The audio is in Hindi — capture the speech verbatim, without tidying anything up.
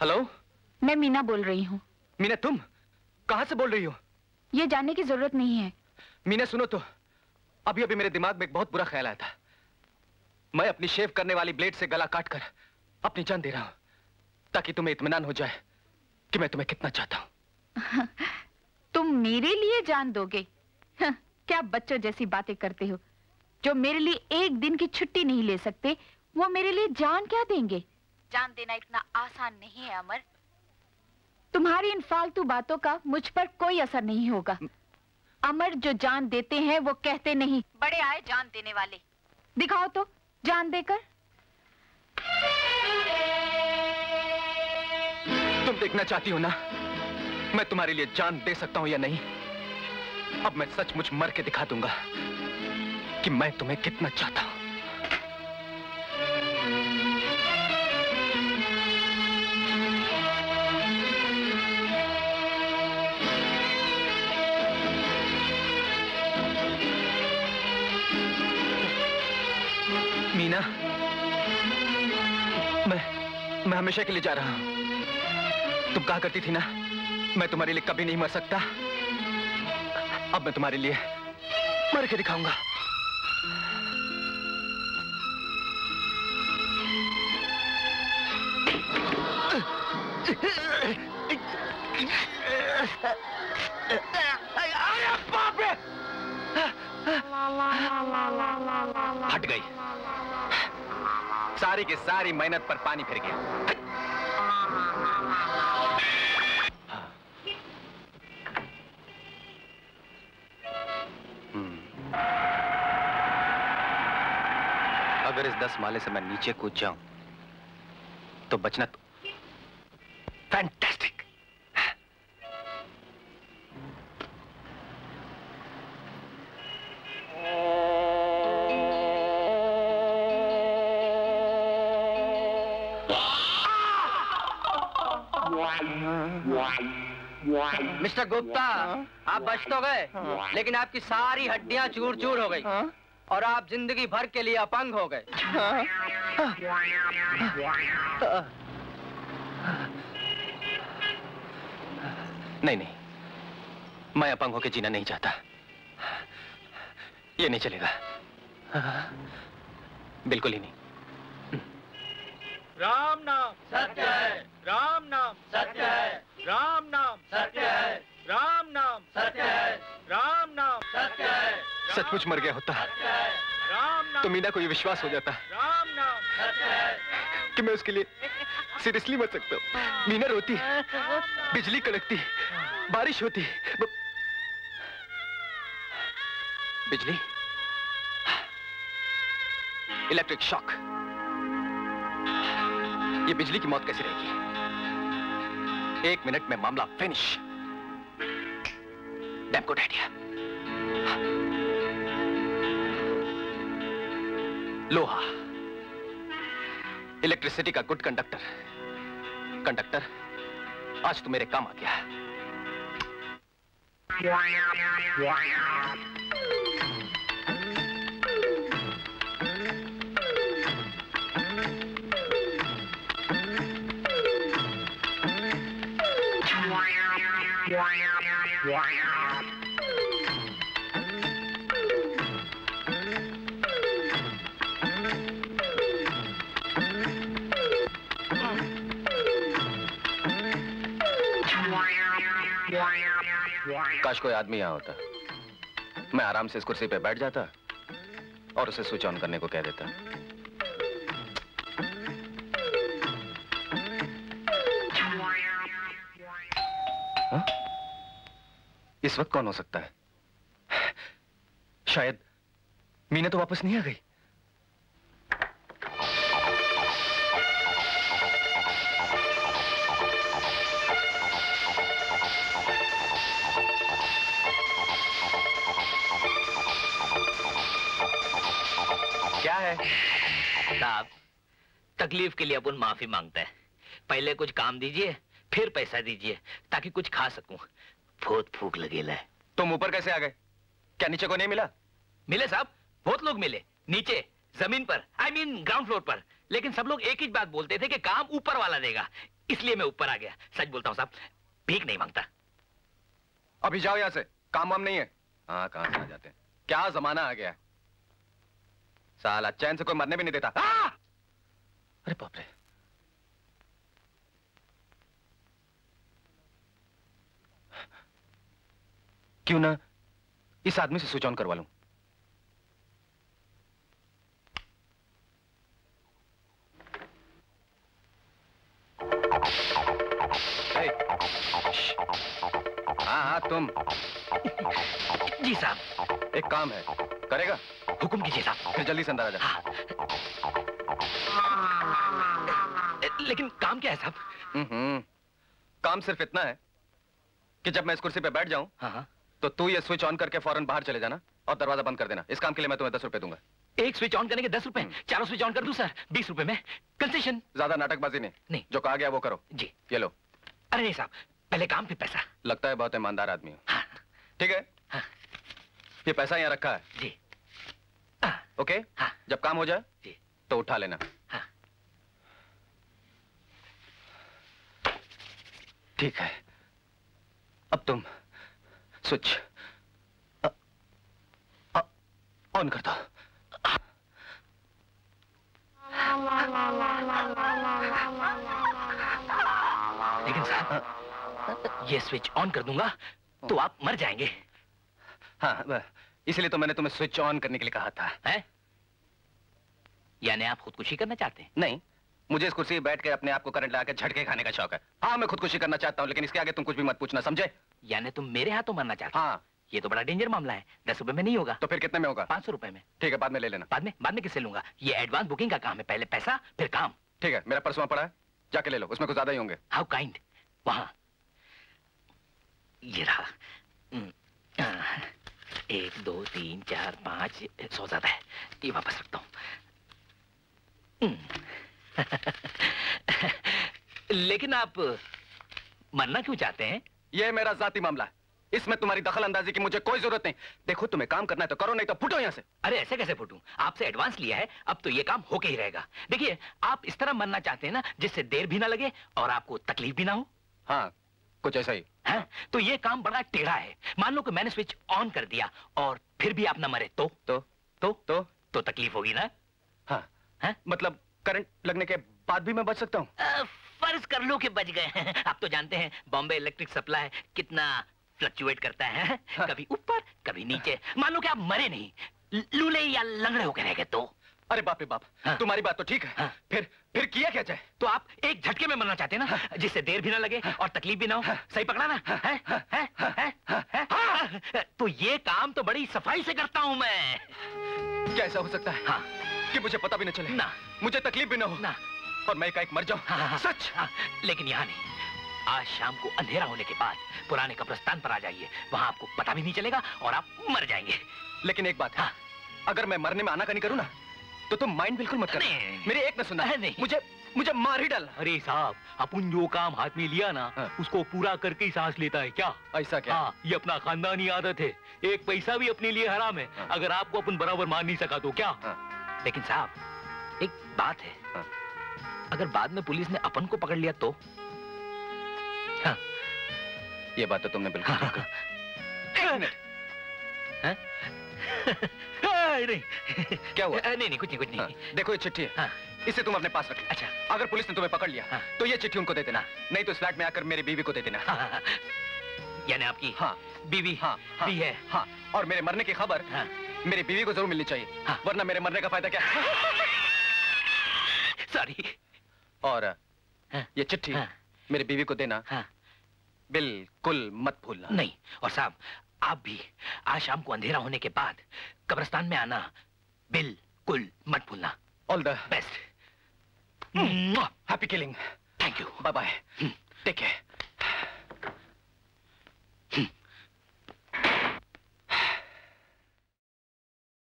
हेलो, मैं मीना बोल रही हूँ। मीना तुम कहाँ से बोल रही हो? ये जानने की जरूरत नहीं है। मीना सुनो तो, अभी अभी मेरे दिमाग में एक बहुत बुरा ख्याल आया था। मैं अपनी शेव करने वाली ब्लेड से गला काटकर अपनी जान दे रहा हूँ, ताकि तुम्हें इत्मीनान हो जाए कि मैं तुम्हें कितना चाहता हूँ। तुम मेरे लिए जान दोगे? क्या बच्चों जैसी बातें करते हो। जो मेरे लिए एक दिन की छुट्टी नहीं ले सकते, वो मेरे लिए जान क्या देंगे? जान देना इतना आसान नहीं है अमर। तुम्हारी इन फालतू बातों का मुझ पर कोई असर नहीं होगा। अमर, जो जान देते हैं वो कहते नहीं, बड़े आए जान देने वाले। दिखाओ तो जान देकर। तुम देखना चाहती हो ना मैं तुम्हारे लिए जान दे सकता हूं या नहीं? अब मैं सचमुच मर के दिखा दूंगा कि मैं तुम्हें कितना चाहता हूं। मीना, मैं मैं हमेशा के लिए जा रहा हूं। तुम कहा करती थी ना मैं तुम्हारे लिए कभी नहीं मर सकता। अब मैं तुम्हारे लिए मर के दिखाऊंगा। अरे बाप रे! हट गई। सारी की सारी मेहनत पर पानी फिर गया। अगर इस दस माले से मैं नीचे कूद जाऊं तो बचना तो फैंटास्टिक। मिस्टर गुप्ता, आप बच तो गए, लेकिन आपकी सारी हड्डियां चूर चूर हो गई और आप जिंदगी भर के लिए अपंग हो गए। नहीं नहीं, मैं अपंग होकर जीना नहीं चाहता। ये नहीं चलेगा, बिल्कुल ही नहीं। राम नाम सत्य है, राम नाम सत्य है, राम नाम सत्य है, राम नाम सत्य है, राम नाम सत्य है। सचमुच मर गया होता तो मीना को ये विश्वास हो जाता राम नाम सत्य है कि मैं उसके लिए सीरियसली मर सकता हूँ। मीना रोती, बिजली कड़कती, बारिश होती, बिजली, इलेक्ट्रिक शॉक, ये बिजली की मौत कैसे रहेगी? एक मिनट में मामला फिनिश। Damn good idea. लोहा, इलेक्ट्रिसिटी का गुड कंडक्टर। कंडक्टर, आज तू मेरे काम आ गया। काश कोई आदमी यहां होता, मैं आराम से इस कुर्सी पे बैठ जाता और उसे स्विच ऑन करने को कह देता। हा? इस वक्त कौन हो सकता है? शायद मीना तो वापस नहीं आ गई। क्या है साहब? तकलीफ के लिए अपन माफी मांगते हैं। पहले कुछ काम दीजिए, फिर पैसा दीजिए, ताकि कुछ खा सकूं। बहुत भूख लगेला है। तुम ऊपर कैसे आ गए? क्या नीचे को नहीं मिला? मिले साहब, बहुत लोग मिले। नीचे जमीन पर, आई मीन ग्राउंड फ्लोर पर। लेकिन सब लोग एक ही बात बोलते थे कि काम ऊपर वाला देगा, इसलिए मैं ऊपर आ गया। सच बोलता हूँ साहब, भीख नहीं मांगता। अभी जाओ यहाँ से, काम वाम नहीं है। हाँ, कहाँ से आ जाते हैं, क्या जमाना आ गया है। साला चैन से कोई मरने भी नहीं देता। आ! अरे बाप रे, क्यों ना इस आदमी से स्विच ऑन करवा लूं। हाँ हाँ तुम। जी साहब। एक काम है, करेगा? हुक्म कीजिए साहब। फिर जल्दी से अंदर आ जा। हाँ। लेकिन काम क्या है साहब? हम्म काम सिर्फ इतना है कि जब मैं इस कुर्सी पे बैठ जाऊं, हाँ, तो तू ये स्विच ऑन करके फौरन बाहर चले जाना और दरवाजा बंद कर देना। इस काम के लिए मैं तुम्हें दस रुपए दूंगा। एक स्विच ऑन करने के दस रुपए? चारों स्विच ऑन कर दूं सर, बीस रुपए में कंसेशन। ज्यादा नाटकबाजी नहीं। नहीं, जो कहा गया वो करो। जी। ये लो। अरे नहीं साहब, पहले काम फिर पैसा। लगता है बहुत ईमानदार आदमी हो। हाँ। ठीक है, हाँ। ये पैसा यहाँ रखा है। जी। हाँ। ओके। हाँ। जब काम हो जाए जी तो उठा लेना। हाँ। ठीक है, अब तुम स्विच ऑन कर दो। लेकिन साहब, ये स्विच ऑन कर दूंगा तो आप मर जाएंगे। हाँ, इसलिए तो मैंने तुम्हें स्विच ऑन करने के लिए कहा था। है? यानी आप खुदकुशी करना चाहते हैं? नहीं, मुझे इस कुर्सी पे बैठ के अपने आप को करंट लगा के झटके खाने का शौक है। हाँ, मैं खुदकुशी करना चाहता हूँ, लेकिन इसके आगे तुम कुछ भी मत पूछना, समझे? यानी तुम मेरे हाथों मरना चाहते हो? हाँ। ये तो बड़ा डेंजर मामला है। दस रुपए में नहीं होगा। तो फिर कितने में होगा? पाँच सौ रुपए में। ठीक है, बाद में ले लेना। बाद में? बाद में किससे लूंगा? ये एडवांस बुकिंग का काम है, पहले पैसा फिर काम। ठीक है, मेरा पर्स वहाँ पड़ा है, जाके ले लो, उसमें कुछ ज्यादा ही होंगे। How kind. वहां ये रहा। एक दो तीन चार पाँच, सौ ज्यादा है, ये वापस रखता हूँ। लेकिन आप मरना क्यों चाहते हैं? ये मेरा जाती मामला है, इसमें तुम्हारी दखल अंदाजी की मुझे कोई जरूरत नहीं। देखो, तुम्हें काम करना है तो करो, नहीं तो फुटो यहाँ से। अरे ऐसे कैसे फूटूं? आपसे एडवांस लिया है, अब तो ये काम होके ही रहेगा। देखिए, आप इस तरह मरना चाहते हैं ना जिससे देर भी ना लगे और आपको तकलीफ भी ना हो। हाँ, कुछ ऐसा ही है? तो ये काम बड़ा टेढ़ा है। मान लो कि मैंने स्विच ऑन कर दिया और फिर भी आप ना मरे तो तो तो तो तो तकलीफ होगी ना? हाँ है? मतलब करंट लगने के बाद भी मैं बच सकता हूँ? फर्ज कर लो कि बच गए। आप तो जानते हैं बॉम्बे इलेक्ट्रिक सप्लाई कितना फ्लक्चुएट करता है। हाँ। कभी ऊपर कभी नीचे। मान लो कि आप मरे नहीं, लूले या लंगड़े होकर रह गए तो? अरे बाप रे बाप। हाँ। तुम्हारी बात तो ठीक है। हाँ। फिर फिर किया क्या जाए? तो आप एक झटके में मरना चाहते हैं ना? हाँ। जिससे देर भी ना लगे और तकलीफ भी ना हो। हाँ। सही पकड़ा ना? हाँ। है? है? है? है? हाँ। तो ये काम तो बड़ी सफाई से करता हूं मैं। क्या ऐसा हो सकता है? हाँ। कि मुझे पता भी न चले ना, मुझे तकलीफ भी ना हो ना, और मैं एकाएक मर जाऊं? हाँ। सच? हाँ। लेकिन यहाँ नहीं, आज शाम को अंधेरा होने के बाद पुराने कब्रिस्तान पर आ जाइए, वहां आपको पता भी नहीं चलेगा और आप मर जाएंगे। लेकिन एक बात है, हाँ। अगर मैं मरने में आनाकानी करूं ना, तो तुम माइंड बिल्कुल मत करना। मेरी एक न सुनना। नहीं। मुझे मुझे मार ही डाल। अरे साहब, अपन जो काम हाथ में लिया ना, हाँ। उसको पूरा करके ही सांस लेता है क्या? ऐसा क्या? हाँ, ये अपना खानदानी आदत है। एक पैसा भी अपने लिए हराम है। हाँ। अगर आपको अपन बराबर मार नहीं सका तो क्या? हाँ। लेकिन साहब, एक बात है, हाँ। अगर बाद में पुलिस ने अपन को पकड़ लिया तो? हाँ। ये बात तो तुमने बिल्कुल ठीक कहा। एक मिनट। नहीं। क्या हुआ? नहीं नहीं, कुछ नहीं कुछ नहीं। हाँ। देखो ये चिट्ठी है। हाँ। इसे तुम अपने पास रख लो। अच्छा। अगर पुलिस ने तुम्हें पकड़ लिया, हाँ। तो ये चिट्ठी उनको दे देना। हाँ। नहीं तो इस फ्लैट में आकर मेरी बीवी को दे देना। हाँ। यानी आपकी हाँ बीवी हाँ, हाँ, भी है। हाँ। और मेरे मरने की खबर हाँ। मेरी बीवी को जरूर मिलनी चाहिए। हाँ। वरना मेरे मरने का फायदा क्या? सॉरी। और हाँ। ये चिट्ठी हाँ। मेरी बीवी को देना। हाँ। बिल्कुल मत भूलना। नहीं। और साहब, आप भी आज शाम को अंधेरा होने के बाद कब्रिस्तान में आना, बिल्कुल मत भूलना। All the best. Happy killing. Thank you. Bye bye. Take care.